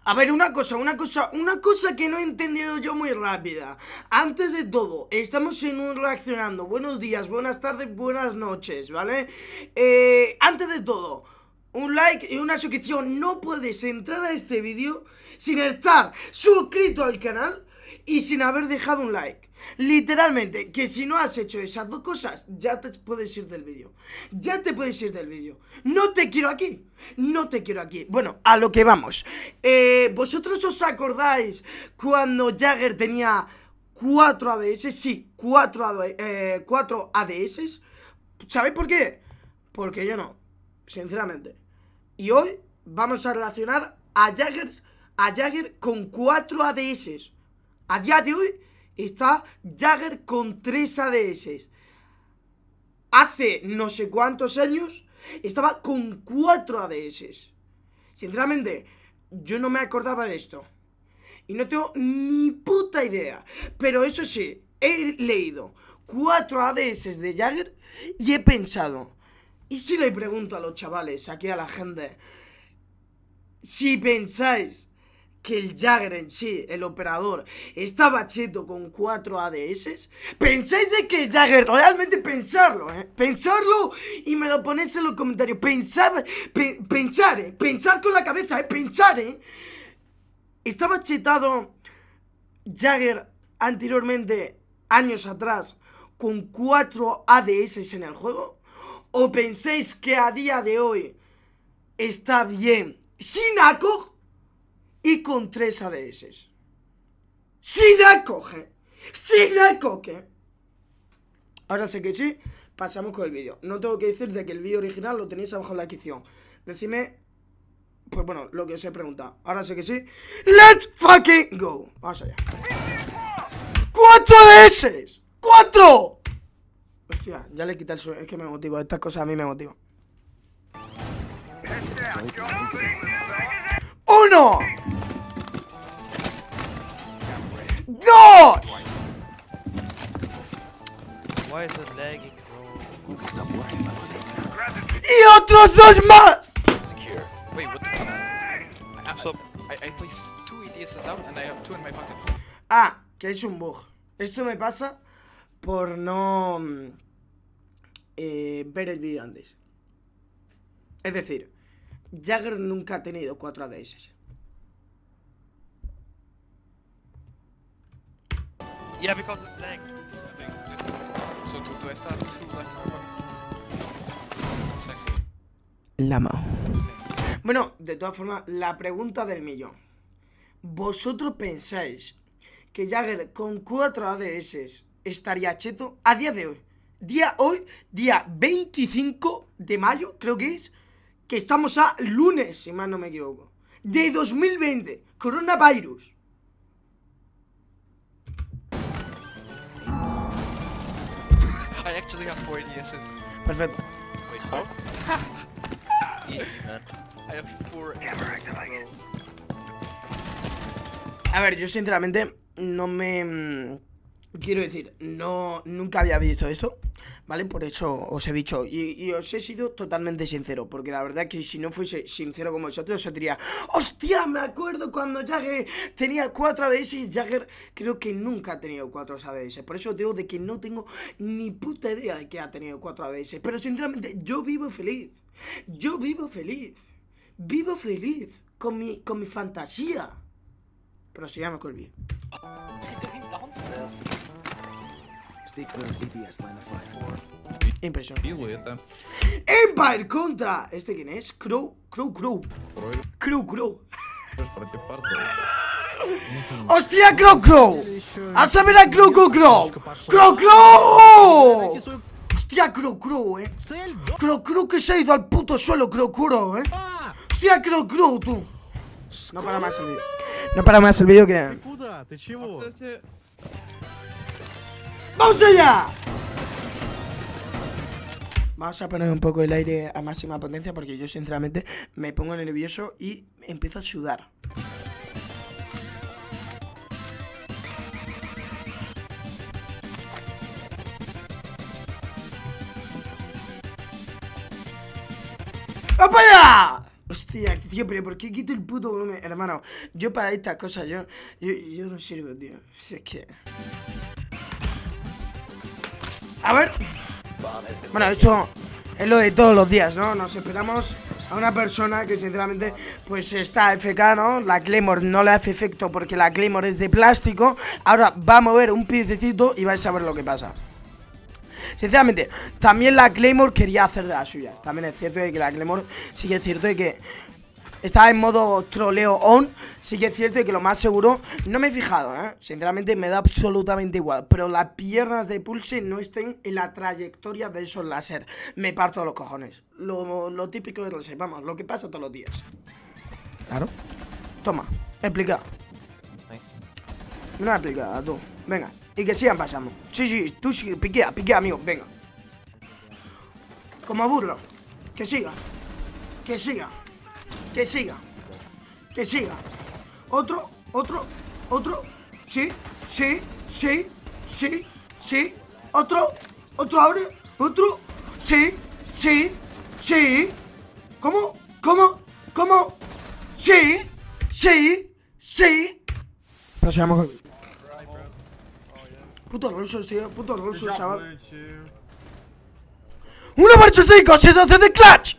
A ver, una cosa que no he entendido yo muy rápida. Antes de todo, estamos en un reaccionando. Buenos días, buenas tardes, buenas noches, ¿vale? Antes de todo, un like y una suscripción. No puedes entrar a este vídeo sin estar suscrito al canal y sin haber dejado un like. Literalmente, que si no has hecho esas dos cosas, ya te puedes ir del vídeo. Ya te puedes ir del vídeo. No te quiero aquí. No te quiero aquí. Bueno, a lo que vamos. ¿Vosotros os acordáis cuando Jagger tenía 4 ADS? Sí, 4 ADS. ¿Sabéis por qué? Porque yo no, sinceramente. Y hoy vamos a relacionar a Jagger con 4 ADS. A día de hoy está Jagger con 3 ADS. Hace no sé cuántos años estaba con 4 ADS. Sinceramente, yo no me acordaba de esto. Y no tengo ni puta idea. Pero eso sí, he leído 4 ADS de Jagger y he pensado, ¿y si le pregunto a los chavales, aquí a la gente, si pensáis que el Jagger en sí, el operador, estaba cheto con 4 ADS? ¿Pensáis de que Jagger, realmente pensarlo, pensarlo y me lo ponéis en los comentarios? Pensar con la cabeza, pensar, ¿estaba chetado Jagger anteriormente, años atrás, con 4 ADS en el juego? ¿O pensáis que a día de hoy está bien sin ACOG y con 3 ADS? Sin ACOG, sin ACOG. Ahora sé que sí, pasamos con el vídeo. No tengo que decir de que el vídeo original lo tenéis abajo en la descripción. Decidme, pues bueno, lo que os he preguntado. Ahora sé que sí. ¡Let's fucking go! Vamos allá. ¡4 ADS! ¡4! Hostia, ya le quita el sueño. Es que me motiva, estas cosas a mí me motivan. 1 2 y otros 2 más. Wait, what the fuck? I placed 2 EDSs down and I have 2 in my pockets. Ah, que es un bug. Esto me pasa por no ver el vídeo antes. Es decir, Jagger nunca ha tenido 4 ADS. Yeah, because it's lag. So do I start 2 left in my pocket? Exactly. Lama. Bueno, de todas formas, la pregunta del millón. ¿Vosotros pensáis que Jagger con 4 ADS estaría cheto a día de hoy? Día 25 de mayo, creo que es, que estamos a lunes, si mal no me equivoco, de 2020, coronavirus. I actually have 4 EDSs. Perfecto. Wait, how? Easy, man. I have 4 EDSs, bro. A ver, yo sinceramente no me... quiero decir, nunca había visto esto, ¿vale? Por eso os he dicho, y os he sido totalmente sincero, porque la verdad que si no fuese sincero como vosotros, os diría, ¡hostia! Me acuerdo cuando Jagger tenía 4 ADS y Jagger creo que nunca ha tenido 4 ADS. Por eso digo de que no tengo ni puta idea de que ha tenido 4 ADS. Pero sinceramente, yo vivo feliz. Yo vivo feliz. Vivo feliz con mi fantasía. Pero sigamos con el vídeo. Impresionante. Empire contra... ¿Este quién es? Crow. ¡Hostia, Crow! ¡A saber a Crow! ¡Hostia, Crow, Crow que se ha ido al puto suelo, Crow, ¡Hostia, Crow, tú! No para más el vídeo. No para más el vídeo que... ¡Vamos allá! Vamos a poner un poco el aire a máxima potencia porque yo sinceramente me pongo nervioso y empiezo a sudar. ¡Vamos allá! Hostia, tío, pero ¿por qué quito el puto volumen? Hermano, yo para estas cosas, yo no sirvo, tío. Si es que... A ver. Bueno, esto es lo de todos los días, ¿no? Nos esperamos a una persona que sinceramente pues está FK, ¿no? La Claymore no le hace efecto porque la Claymore es de plástico. Ahora va a mover un piececito y vais a ver lo que pasa. Sinceramente, también la Claymore quería hacer de las suyas. También es cierto de que la Claymore sí que es cierto de que está en modo troleo on. Sí que es cierto de que lo más seguro, no me he fijado, sinceramente me da absolutamente igual, pero las piernas de Pulse no estén en la trayectoria de esos láser. Me parto los cojones. Lo típico de láser, vamos, lo que pasa todos los días. Claro. Toma, explica. Una explicada, tú. Venga, y que sigan pasando. Sí, tú sigue, piquea, amigo, venga. Como burro. Que siga. Que siga. Que siga. Que siga. Otro. Sí. Otro ahora. Otro. Sí. ¿Cómo? Sí. Pasamos. Puto ruso, tío. Puto ruso, chaval. 1 versus 5, situación de clutch.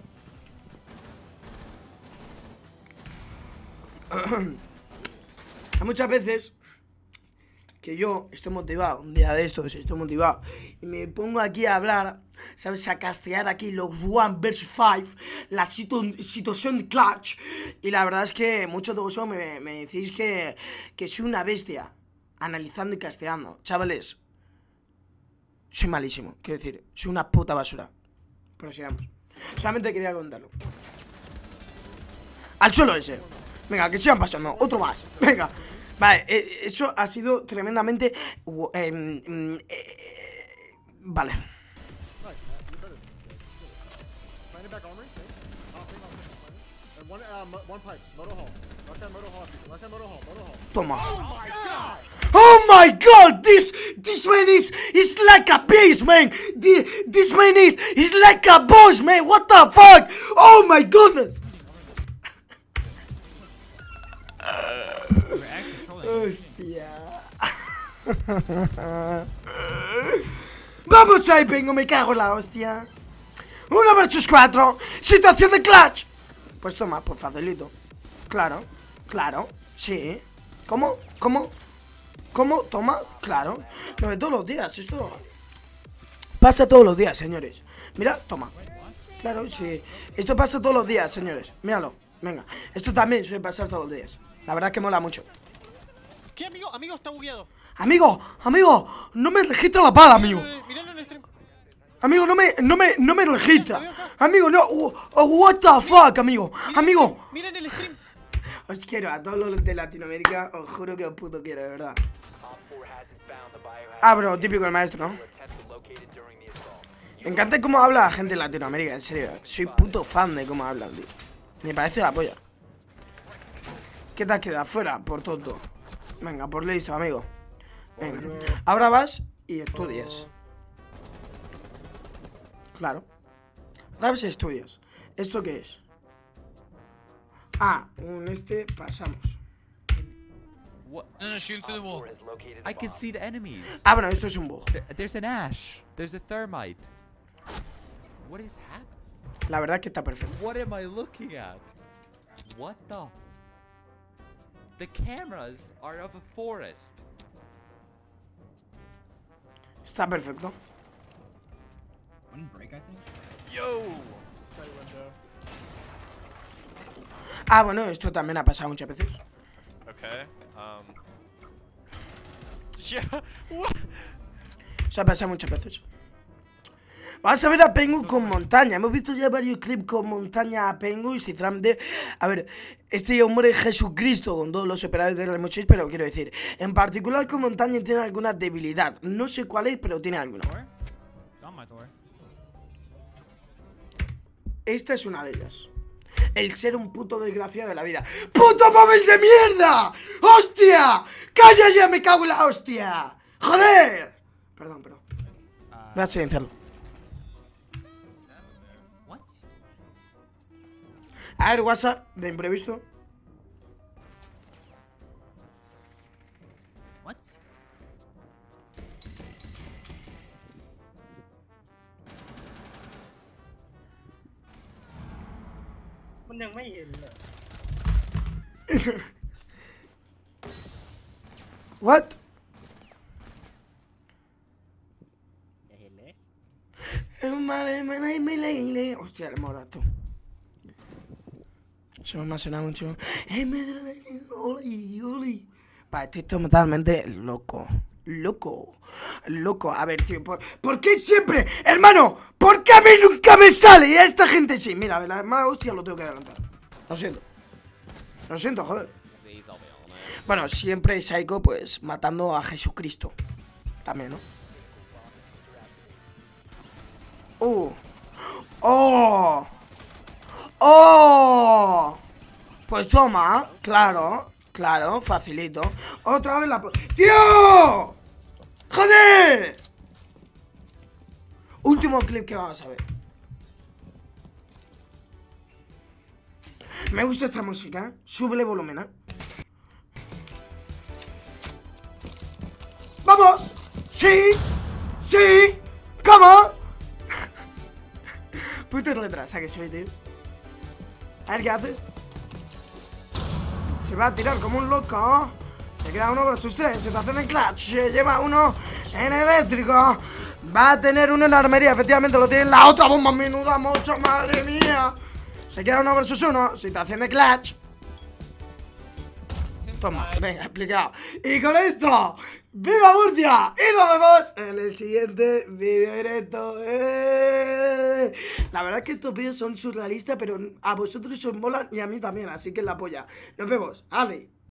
Hay muchas veces que yo estoy motivado, un día de estos estoy motivado y me pongo aquí a hablar, ¿sabes? A castear aquí los 1 versus 5, la situación de clutch. Y la verdad es que muchos de vosotros me decís que soy una bestia analizando y casteando. Chavales, soy malísimo, quiero decir, soy una puta basura. Pero sigamos. Solamente quería contarlo. Al suelo ese. Venga, que sigan pasando. Otro más. Venga. Vale, eso ha sido tremendamente... vale. Toma. Oh my god, this man is like a beast, man. This man is like a boss, man. What the fuck? Oh my goodness. Hostia. Vamos ahí, vengo, me cago en la hostia. 1 versus 4. Situación de clutch. Pues toma, pues facilito. Claro, sí. ¿Cómo? Toma, claro. Lo de todos los días, esto pasa todos los días, señores. Mira, toma. Claro, sí. Esto pasa todos los días, señores. Míralo, venga. Esto también suele pasar todos los días. La verdad es que mola mucho. ¿Qué, amigo? Amigo, está bugueado. Amigo, no me registra la bala, amigo. Míralo en el stream. Amigo, no me registra. Amigo, no. What the fuck, amigo. Amigo. Miren el stream. Os quiero a todos los de Latinoamérica. Os juro que os puto quiero, de verdad. Ah, bro, típico el maestro, ¿no? Me encanta cómo habla la gente de Latinoamérica, en serio. Soy puto fan de cómo hablan, tío. Me parece la polla. ¿Qué te has quedado? Fuera, por tonto. Venga, por listo, amigo. Venga. Ahora vas y estudias. Claro. Ahora vas y estudias. ¿Esto qué es? Ah, pasamos. What? No, shoot through the wall. I can see the enemies. Ah, bueno, esto es un bug. There's an ash. There's a thermite. What is happening? La verdad es que está perfecto. What am I looking at? What the? The cameras are of a forest. Está perfecto. One break, I think. Yo! Ah, bueno, esto también ha pasado muchas veces. Okay. Yeah. What? Eso ha pasado muchas veces. Vamos a ver a Pengu con montaña. Hemos visto ya varios clips con montaña a Pengu y sinceramente, a ver, este hombre es Jesucristo con todos los operadores de Rainbow Six, pero quiero decir, en particular con montaña tiene alguna debilidad. No sé cuál es, pero tiene alguna. Esta es una de ellas. El ser un puto desgraciado de la vida. ¡Puto móvil de mierda! ¡Hostia! ¡Calla ya, me cago en la hostia! ¡Joder! Perdón. Voy a silenciarlo. A ver, WhatsApp, de imprevisto. What? What? Hostia, el morato. Eso me ha sonado mucho. Vale, estoy totalmente loco. Loco. A ver, tío, ¿por qué siempre? Hermano, ¿por qué a mí nunca me sale? Y a esta gente sí. Mira, a ver, la mala hostia lo tengo que adelantar. Lo siento, joder. Bueno, siempre Psycho, pues, matando a Jesucristo. También, ¿no? ¡Oh! Pues toma, claro, facilito. Otra vez la... ¡Tío! ¡Joder! Último clip que vamos a ver. Me gusta esta música, ¿eh? Súbele volumen, ¿eh? ¡Vamos! ¡Sí! ¿Cómo? Puto retrasa que soy, tío. A ver qué hace. Se va a tirar como un loco. Se queda 1 versus 3. Situación en clutch. Se lleva uno en eléctrico. Va a tener uno en armería. Efectivamente lo tiene. La otra bomba menuda mucho. Madre mía. Se queda 1 versus 1. Situación de clutch. Toma, venga, explicado. Y con esto, ¡viva Murcia! Y nos vemos en el siguiente vídeo directo. La verdad es que estos vídeos son surrealistas, pero a vosotros os molan y a mí también, así que la polla. Nos vemos, ale.